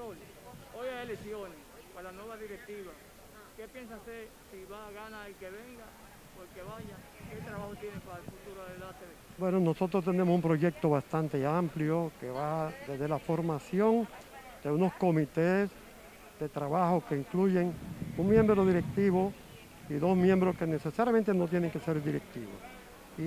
profesor, hoy hay elecciones para la nueva directiva. ¿Qué piensa hacer si va a ganar el que venga o el que vaya? ¿Qué trabajo tiene para el futuro del ATV? Bueno, nosotros tenemos un proyecto bastante amplio que va desde la formación de unos comités de trabajo que incluyen un miembro directivo y dos miembros que necesariamente no tienen que ser directivos. Y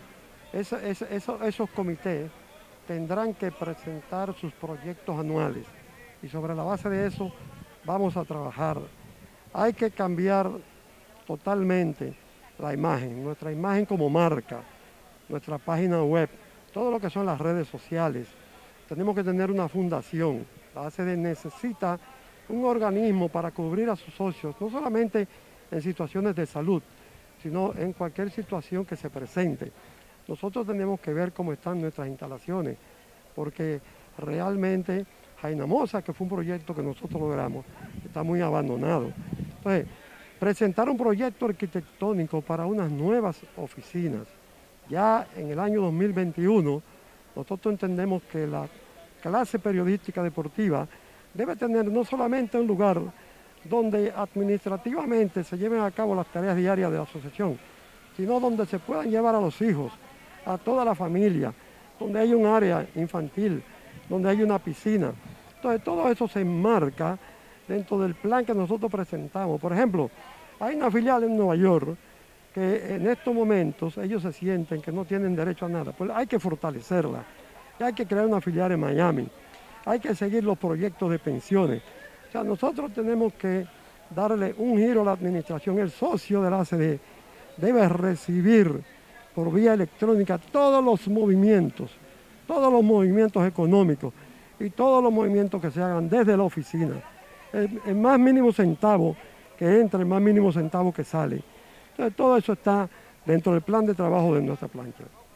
esos comités tendrán que presentar sus proyectos anuales y sobre la base de eso vamos a trabajar. Hay que cambiar totalmente la imagen, nuestra imagen como marca, nuestra página web, todo lo que son las redes sociales. Tenemos que tener una fundación. La ACD necesita un organismo para cubrir a sus socios, no solamente en situaciones de salud, sino en cualquier situación que se presente. Nosotros tenemos que ver cómo están nuestras instalaciones, porque realmente Jainamosa, que fue un proyecto que nosotros logramos, está muy abandonado. Entonces, presentar un proyecto arquitectónico para unas nuevas oficinas. Ya en el año 2021, nosotros entendemos que la clase periodística deportiva debe tener no solamente un lugar donde administrativamente se lleven a cabo las tareas diarias de la asociación, sino donde se puedan llevar a los hijos, a toda la familia, donde hay un área infantil, donde hay una piscina. Entonces todo eso se enmarca dentro del plan que nosotros presentamos. Por ejemplo, hay una filial en Nueva York que en estos momentos ellos se sienten que no tienen derecho a nada. Pues hay que fortalecerla, y hay que crear una filial en Miami, hay que seguir los proyectos de pensiones. O sea, nosotros tenemos que darle un giro a la administración. El socio de la ACD debe recibir por vía electrónica todos los movimientos económicos y todos los movimientos que se hagan desde la oficina. El más mínimo centavo que entra, el más mínimo centavo que sale. Entonces todo eso está dentro del plan de trabajo de nuestra plancha.